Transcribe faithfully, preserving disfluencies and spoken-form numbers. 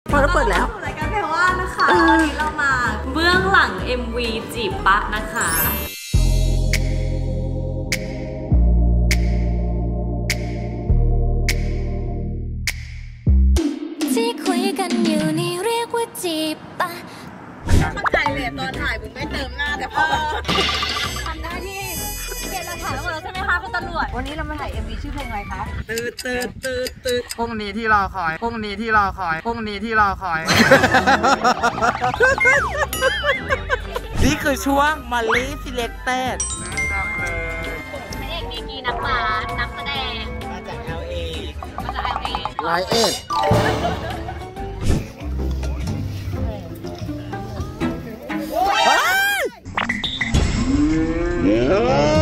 พอแล้วเปิดแล้วรายการเพลว่านะคะวันนี้เรามาเบื้องหลัง เอ็ม วี จีบปะนะคะที่คุยกันอยู่นี่เรียกว่าจีบปะมันถ่ายเลยตอนถ่ายมึงไม่เติมหน้าแต่พอทำหน้าที่เปลี่ยนหลักฐานหมดแล้วใช่ไหมคะคุณตำรวจวันนี้เรามาถ่าย เอ็ม วี ชื่อเพลงอะไรคะตืดตืดตืดตืดพรุ่งนี้ที่รอคอยพรุ่งนี้ที่รอคอยพรุ่งนี้ที่รอคอยนี่คือช่วงมอลลี่ซิเลคเต็ดพระเอกดีกีนักบาสนักแสดงมาจาก แอล เอมาจาก แอล เอร้อยเอ็ดเฮ้ย